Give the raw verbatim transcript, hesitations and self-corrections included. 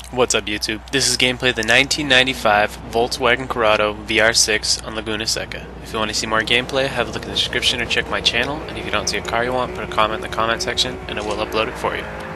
What's up YouTube? This is gameplay of the nineteen ninety-five Volkswagen Corrado V R six on Laguna Seca. If you want to see more gameplay, have a look in the description or check my channel, and if you don't see a car you want, put a comment in the comment section and I will upload it for you.